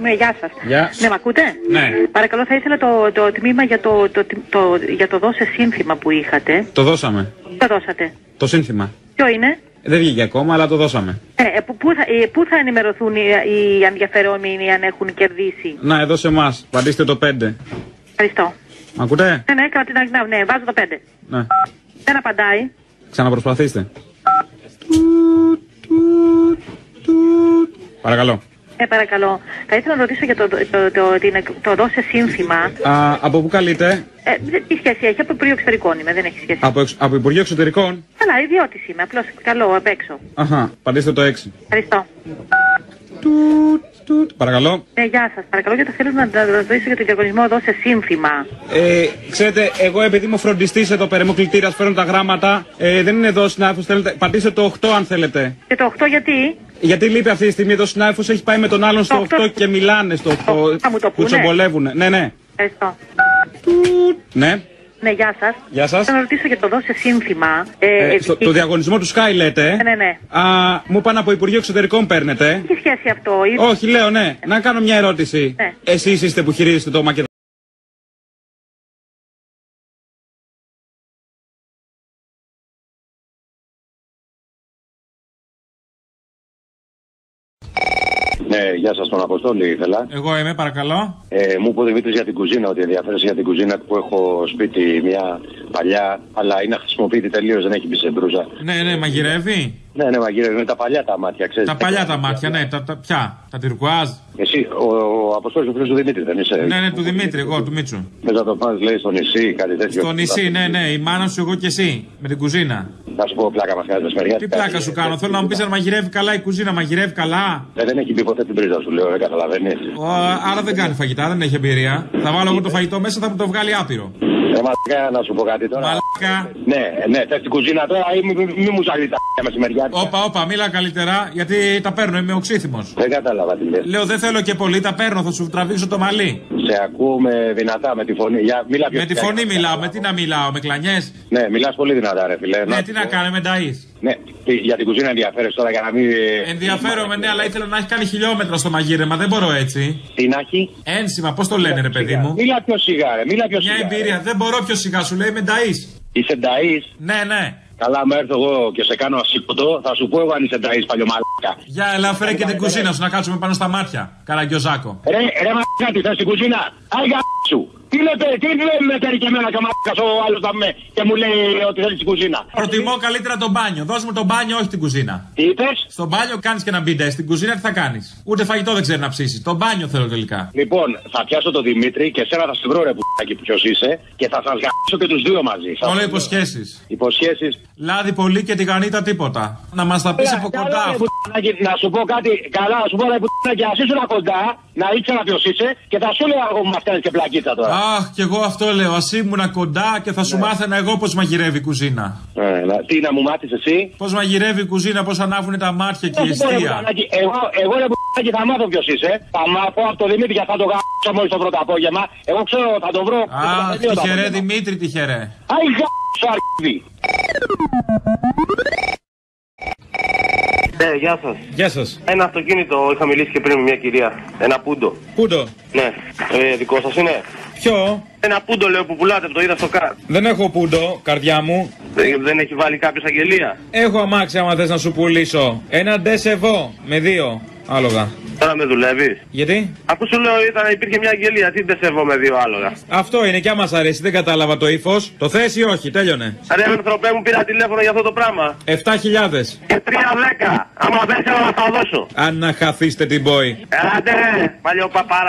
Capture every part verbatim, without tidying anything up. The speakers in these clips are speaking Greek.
Ναι, γεια σας. Γεια. Ναι, μ' ακούτε? Ναι. Παρακαλώ, θα ήθελα το, το τμήμα για το, το, το, το, για το δώσε σύνθημα που είχατε. Το δώσαμε. Το δώσατε. Το σύνθημα. Ποιο είναι? Δεν βγήκε ακόμα, αλλά το δώσαμε. Ε, πού, πού, θα, ε, πού θα ενημερωθούν οι, οι ενδιαφερόμενοι αν έχουν κερδίσει? Να, εδώ σε εμάς. Πατήστε το πέντε. Ευχαριστώ. Μ' ακούτε? Ναι, ναι, κρατή, ναι, ναι, βάζω το πέντε. Ναι. Δεν απαντάει. Ξαναπροσπαθήστε. Παρακαλώ. Ε, παρακαλώ. Θα ήθελα να ρωτήσω για το, το, το, το, την, το δώσε σύνθημα. Α, από πού καλείτε? Ε, τι σχέση έχει? Από Υπουργείο Εξωτερικών είμαι, δεν έχει σχέση. Από, εξ, από Υπουργείο Εξωτερικών. Καλά, ιδιώτης είμαι, απλώς καλό, απ' έξω. Αχα, πατήστε το έξι. Ευχαριστώ. Παρακαλώ. Ναι, γεια σας. Παρακαλώ, γιατί θέλω να ρωτήσω για τον διαγωνισμό δώσε σύνθημα. Ε, ξέρετε, εγώ επειδή είμαι φροντιστής εδώ πέρα, είμαι κλητήρας, φέρνω τα γράμματα. Ε, δεν είναι εδώ συνάδελφος, θέλετε. Πατήστε το οκτώ αν θέλετε. Και το οκτώ γιατί? Γιατί λείπει αυτή τη στιγμή εδώ συνάδελφος, έχει πάει με τον άλλον στο οκτώ και μιλάνε στο οκτώ. Θα μου το πούνε. Κουτσομπολεύουνε. Ναι, ναι. Ευχαριστώ. Ναι. Ναι, γεια σας. Γεια σας. Θέλω να ρωτήσω για το δώσε σύνθημα. Ε, Ε, στο, το διαγωνισμό του Sky λέτε. Ναι, ναι. Α, μου πάνε από Υπουργείο Εξωτερικών παίρνετε. Τι σχέση αυτό? Ή... Όχι, λέω ναι. Να κάνω μια ερώτηση. Ναι. Εσείς είστε που χειρίζεστε το Μακεδονικό. Ναι, γεια σας, τον Αποστόλη ήθελα. Εγώ είμαι, παρακαλώ. Ε, μου είπε ο Δημήτρης για την κουζίνα, ότι ενδιαφέρεσαι για την κουζίνα που έχω σπίτι μια παλιά, αλλά είναι αχρησιμοποιητή τελείως, δεν έχει μπει σε μπρούζα. Ναι, ναι, μαγειρεύει. Ναι, ναι, μαγειρεύει με τα παλιά τα μάτια, ξέρεις. Τα παλιά τα μάτια, ναι, τα, τα ποια, τα τυρκουάζ. Εσύ, ο, ο Αποστόλης ο φίλος του Δημήτρη, δεν είσαι? Ναι, ναι, του Δημήτρη, εγώ, του Μίτσου. Θες να το πας, λέει, στο νησί, κάτι τέτοιο? Στο νησί, ναι, ναι, η μάνα σου, εγώ και εσύ, με την κουζίνα. Να σου πω, πλάκα μας κάνεις μεσημεριά. Τι πλάκα σου κάνω, θέλω να μου πεις αν μαγειρεύει καλά η κουζίνα, μαγειρεύει καλά. Ε, δεν έχει μπει ποτέ την πρίζα σου, λέω, δεν καταλαβαίνεις. Ο, άρα δεν κάνει φαγητά, δεν έχει εμπειρία. Θα βάλω εγώ το φαγητό μέσα, θα μου το βγάλει άπειρο. Ε, μαλάκα, να σου πω κάτι τώρα. Μαλάκα. Ναι, ναι, θες την κουζίνα τώρα ή μη, μη, μη μου ζαλεί τα μεσημεριά. Όπα, όπα, μίλα καλύτερα, γιατί τα παίρνω, είμαι οξύθυμος. Δεν κατάλαβα τι λες. Λέω δεν θέλω και πολύ, τα παίρνω, θα σου τραβήξω το μαλλί. Σε ακούμε δυνατά με τη φωνή. Για, μιλά πιο Με τη φωνή μιλάω, με τι να μιλάω, με κλανιές. Ναι, μιλάς πολύ δυνατά, ρε φιλέ. Ναι, τι να κάνω, με νταΐς. Ναι, για την κουζίνα ενδιαφέρεσαι τώρα για να μην. Ενδιαφέρομαι, ναι, αλλά ήθελα να έχει κάνει χιλιόμετρα στο μαγείρεμα, δεν μπορώ έτσι. Τι να έχει? Ένσημα, πώς το λένε, ρε παιδί μου. Μίλα πιο σιγά, ρε, μίλα πιο σιγά. Μια εμπειρία, δεν μπορώ πιο σιγά, σου λέει με νταΐς. Είσαι νταΐς? Ναι, ναι. Καλά, άμα έρθω εγώ και σε κάνω ασήκωτο, θα σου πω εγώ αν είσαι νταΐς, παλιωμαλάκα. Για έλα, φέρε και την κουζίνα σου να κάτσουμε πάνω στα μάτια. Καραγκιόζάκο. Ρε, ρε, μαλάκα, τι θες στην κουζίνα? Άγια σου. Τι λέτε, τι λέμε τέρι και εμένα και μαλάκας ο άλλος θα με και μου λέει ότι θέλει στην κουζίνα. Προτιμώ καλύτερα τον μπάνιο. Δώσ' μου τον μπάνιο, όχι την κουζίνα. Τι είπες? Στο μπάνιο κάνεις και ένα μπίντε. Στην κουζίνα τι θα κάνεις? Ούτε φαγητό δεν ξέρει να ψήσει. Το μπάνιο θέλω τελικά. Λοιπόν, θα πιάσω τον Δημήτρη και σένα θα σε βρω ρε που ποιος είσαι και θα σας γαμίσω και τους δύο μαζί. Όλα υποσχέσεις. Υποσχέσεις. Λάδι πολύ και τη γανίτα τίποτα. Να μας τα πεις από κοντά. Αφού... Να σου πω κάτι, καλά, να σου πω ρε που και ας ήσουν κοντά, να ήξερα ποιος είσαι και θα σου λέω εγώ που μας κάνεις και πλακίτσα τώρα. Αχ, κι εγώ αυτό λέω. Ας ήμουνα κοντά και θα σου ναι. μάθαινα εγώ πώς μαγειρεύει η κουζίνα. Ε, να, τι να μου μάθεις εσύ? Πώς μαγειρεύει η κουζίνα, πώς ανάβουνε τα μάτια και η εστία. Εγώ, εγώ ρε που θα μάθω ποιος είσαι. Θα μάθω από το Δημήτρη και θα το γάμψω μόλις το πρώτο απόγευμα. Εγώ ξέρω, θα το βρω. Αχ, τυχερέ Δημήτρη, τυχερέ. Αϊ, γάμψω αρχίδι. Ναι, γεια σας. Γεια σας. Ένα αυτοκίνητο είχα μιλήσει και πριν με μια κυρία. Ένα πούντο. Πούντο. Ναι. Ε, δικό σας είναι? Ποιο? Ένα πούντο λέω που πουλάτε, που το είδα στο κάρ. Δεν έχω πούντο, καρδιά μου. Δεν, δεν έχει βάλει κάποιος αγγελία? Έχω αμάξι άμα θες να σου πουλήσω. Ένα ντεσεβό με δύο άλογα. Τώρα με δουλεύεις? Γιατί? Αφού σου λέω ήταν, υπήρχε μια αγγελία, τι ντεσεβό με δύο άλογα. Αυτό είναι και άμα σ' αρέσει, δεν κατάλαβα το ύφος. Το θες ή όχι, τέλειωνε. Ρε ανθρωπέ μου, πήρα τηλέφωνο για αυτό το πράγμα. Επτά χιλιάδες. Και τρία δέκα. Άμα δεν θέλω να τα δώσω. Αν να χαθείστε την πόη. Ελάτε ρε, παλιό παπάρα.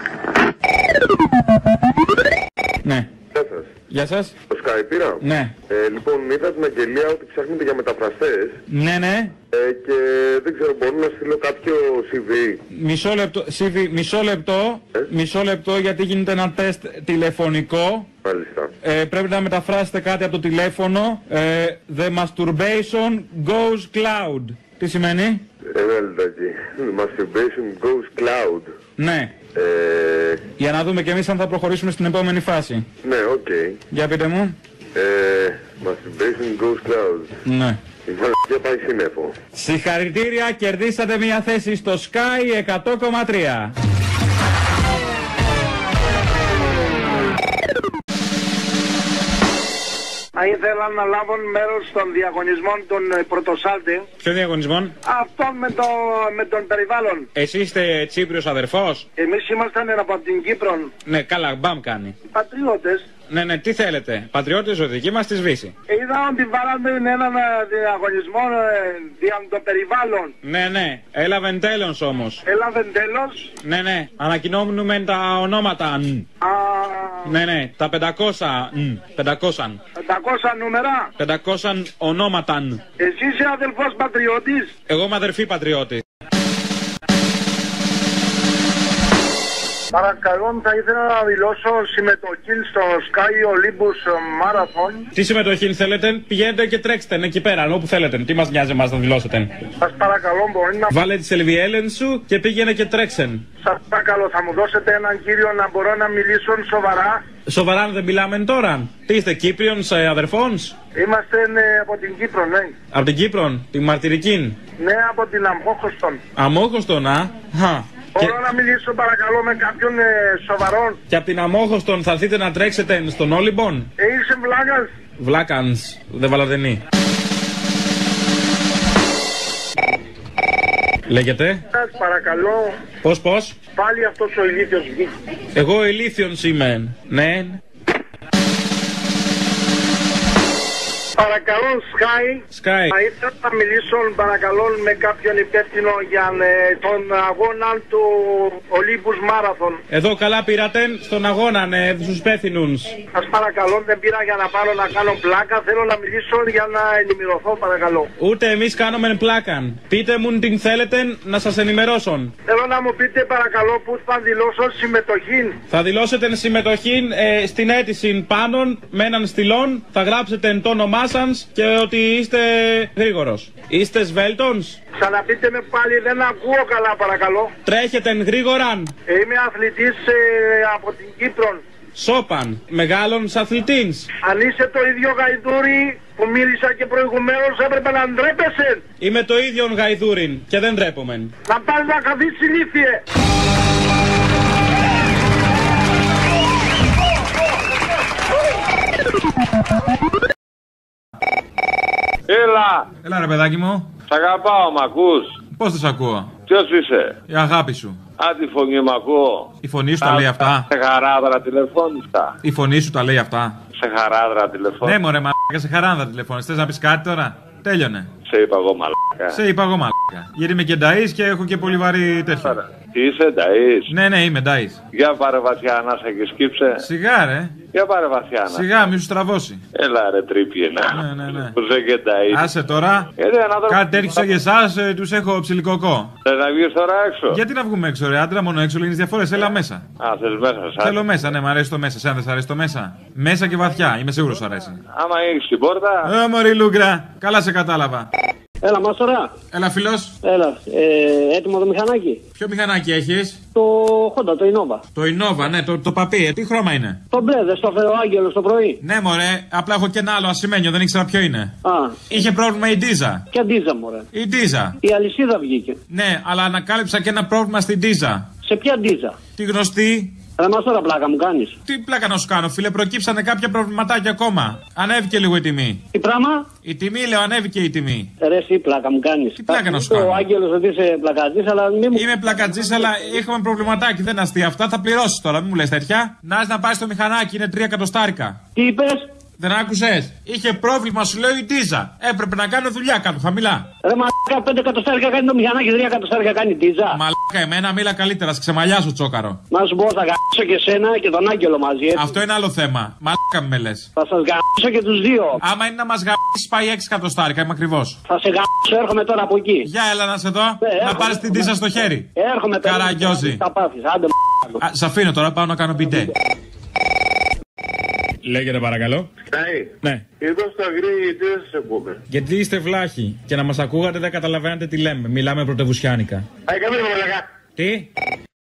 Ναι. Γεια σας. Γεια σας. Το Sky πήρα. Ναι. Ε, λοιπόν, είδα την αγγελία ότι ψάχνετε για μεταφραστές. Ναι, ναι. Ε, και δεν ξέρω, μπορώ να στείλω κάποιο σι βι. Μισό λεπτό, σι βι, μισό λεπτό, ε? μισό λεπτό γιατί γίνεται ένα τεστ τηλεφωνικό. Μάλιστα. Ε, πρέπει να μεταφράσετε κάτι από το τηλέφωνο. Ε, the masturbation goes cloud. Τι σημαίνει? Ένα λεπτάκι. The masturbation goes cloud. Ναι. Ε... Για να δούμε και εμείς αν θα προχωρήσουμε στην επόμενη φάση. Ναι, οκ. Okay. Για πείτε μου. Ε, masturbation goes cloud. Ναι. Η μαλακία πάει σύννεφο. Συγχαρητήρια, κερδίσατε μια θέση στο Sky εκατό κόμμα τρία. Θα ήθελα να λάβουν μέρος των διαγωνισμών των πρωτοσάλτη. Ποιο διαγωνισμών? Αυτό με, το, με τον περιβάλλον. Εσύ είστε Τσίπριος αδερφός? Εμείς ήμασταν από την Κύπρο. Ναι, καλά, μπαμ κάνει. Πατριώτες. Ναι, ναι, τι θέλετε. Πατριώτες ζωτικοί μας τη Σβήση. Είδα ότι βάλαμε έναν διαγωνισμό για το περιβάλλον. Ναι, ναι, έλαβεν τέλος όμως. Έλαβεν τέλος. Ναι, ναι, ανακοινώνουμε τα ονόματα. Α... Ναι, ναι, τα πεντακόσια. πεντακόσια. πεντακόσια νούμερα. πεντακόσια ονόματα. Εσύ είσαι αδελφός πατριώτης? Εγώ είμαι αδερφή πατριώτη. Παρακαλώ, θα ήθελα να δηλώσω συμμετοχή στο Sky Olympus Marathon. Τι συμμετοχή θέλετε? Πηγαίνετε και τρέξτε εκεί πέρα, όπου θέλετε. Τι μας νοιάζει εμάς να δηλώσετε? Σας παρακαλώ, μπορεί να... Βάλε τις ελβιέλεν σου και πήγαινε και τρέξεν. Σας παρακαλώ, θα μου δώσετε έναν κύριο να μπορώ να μιλήσω σοβαρά? Σοβαρά δεν μιλάμε τώρα? Τι είστε, Κύπριον αδερφός? Είμαστε ναι, από την Κύπρο, ναι. Από την Κύπρο, την μαρτυρική? Ναι, από την Αμόχωστον. Αμόχωστον, α? Χα. Μπορώ και... να μιλήσω παρακαλώ με κάποιον ε, σοβαρόν? Και από την Αμόχωστον θα έρθετε να τρέξετε στον Όλυμπον? Ε, είσαι βλάκας? Βλάκανς, δεν βαλαδενή. Λέγεται. Σας παρακαλώ. Πώς, πώς? Πάλι αυτός ο ηλίθιος βγήκε. Εγώ ηλίθιον είμαι. Ναι. Παρακαλώ, Sky. Sky. Θα ήθελα να μιλήσω παρακαλώ με κάποιον υπεύθυνο για ε, τον αγώνα του Olympus Marathon. Εδώ καλά πήρατε στον αγώνα, ναι, στους υπεύθυνους. Σας παρακαλώ, δεν πήρα για να πάρω να κάνω πλάκα. Θέλω να μιλήσω για να ενημερωθώ, παρακαλώ. Ούτε εμείς κάνουμε πλάκα. Πείτε μου την θέλετε να σας ενημερώσω. Θέλω να μου πείτε παρακαλώ που θα δηλώσω συμμετοχή. Θα δηλώσετε συμμετοχή ε, στην αίτηση πάνω με έναν στυλόν. Θα γράψετε το όνομά και ότι είστε γρήγορος. Είστε σβέλτons? Ξαναπείτε με πάλι, δεν ακούω καλά παρακαλώ. Τρέχετε γρήγορα? Είμαι αθλητής ε, από την Κύπρο. Σόπαν, μεγάλων αθλητής. Αν είσαι το ίδιο γαϊδούρι που μίλησα και προηγουμένως έπρεπε να ντρέπεσαι. Είμαι το ίδιο γαϊδούριν και δεν ντρέπομαι. Να πας να καθίσεις ηλίθιε. Έλα! Έλα ρε παιδάκι μου. Σ' αγαπάω, μ' ακούς? Πώς τους ακούω? Ποιος είσαι? Η αγάπη σου. Α, τη φωνή μ' ακούω. Η φωνή σου τα λέει αυτά? Σε χαράδρα τηλεφώνηστα. Η φωνή σου τα λέει αυτά? Σε χαράδρα τηλεφώνηστα. Ναι μωρέ μαλάκα, σε χαράδρα τηλεφώνηστα. Θες να πεις κάτι τώρα? Τέλειωνε. Σε είπα εγώ μαλάκα. Σε είπα εγώ μαλάκα. Γιατί είμαι και νταΐς και έχω και πολύ βαρύ τέτοιο. Τι είσαι νταΐς? Ναι, ναι, είμαι νταΐς. Για πάρε βαθιά ανάσα και σκύψε. Σιγά ρε. Για πάρε βαθιά ανάσα. Σιγά, μη σου στραβώσει. Έλα ρε τρίπιενα. Ναι, ναι, ναι. Που σε και νταΐς. Άσε τώρα. Γιατί να δω... Κάτι τέτοιο για εσάς ε, τους έχω ψιλικοκό. Θες να βγεις τώρα έξω? Γιατί να βγούμε έξω, ρε άντρα, μόνο έξω λύνεις διαφορές. Έλα μέσα. Α, θες μέσα, σαν. Θέλω μέσα, ναι, μου αρέσει το μέσα. Σένα δεν σ' αρέσει το μέσα? Μέσα και βαθιά, είμαι σίγουρος σ' αρέσει. Άμα έχεις την πόρτα. Ε, μωρή Λούγκρα, καλά σε κατάλαβα. Έλα, Μάστορα. Έλα, φίλος. Έλα, ε, έτοιμο το μηχανάκι? Ποιο μηχανάκι έχεις? Το Honda, το Innova. Το Innova, ναι, το, το παπί, ε, τι χρώμα είναι? Το μπλε, δεν στο φέρε ο Άγγελος το πρωί? Ναι, μωρέ, απλά έχω και ένα άλλο ασημένιο, δεν ήξερα ποιο είναι. Α. Είχε πρόβλημα η ντίζα. Ποια ντίζα, μωρέ? Η ντίζα. Η αλυσίδα βγήκε. Ναι, αλλά ανακάλυψα και ένα πρόβλημα στην ντίζα. Σε ποια ντίζα? Τη γνωστή. Ρε Μάστορα, πλάκα μου κάνεις? Τι πλάκα να σου κάνω, φίλε, προκύψανε κάποια προβληματάκια ακόμα. Ανέβηκε λίγο η τιμή. Τι πράγμα? Η τιμή, λέω, ανέβηκε η τιμή. Ρε, εσύ πλάκα μου κάνεις. Τι πλάκα να σου κάνω? Ο Άγγελος ότι είσαι πλακατής, αλλά μη μου. Είμαι πλακατζής, αλλά είχαμε προβληματάκι, δεν αστεία αυτά. Θα πληρώσεις τώρα, μην μου λες τέτοια. Να να πάει στο μηχανάκι, είναι τρία εκατοστάρικα. Τι είπες? Δεν άκουσες? Είχε πρόβλημα, σου λέω, η ντίζα. Έπρεπε να κάνω δουλειά κάτω, χαμηλά. Ρε μαλάκα, πέντε εκατοστάρικα κάνει το μηχανάκι, τρία εκατοστάρικα κάνει ντίζα. Μαλάκα, εμένα μίλα καλύτερα, σε ξεμαλιάσω τσόκαρο. Να σου πω, θα γαμίσω και σένα και τον Άγγελο μαζί, έτσι. Αυτό είναι άλλο θέμα. Μαλάκα με λες. Θα σας γαμίσω και τους δύο. Άμα είναι να μας γαμίσεις, πάει έξι εκατοστάρικα, είμαι ακριβώς. Θα σε γαμίσω, έρχομαι τώρα από εκεί. Για έλα να σε δω, ε, να πάρεις την ντίζα στο χέρι. Έρχομαι τώρα. Καραγκιόζη. Θα πάθεις, άντε μ***. Σ' αφήνω τώρα, πάω να κάνω μπιντέ. Λέγεται παρακαλώ. Ναι. Ναι. Εδώ στα γρήγορα τι δεν σε πούμε. Γιατί είστε βλάχοι και να μας ακούγατε δεν καταλαβαίνετε τι λέμε. Μιλάμε πρωτευουσιάνικα. Αι, καμία μαλακά. Τι?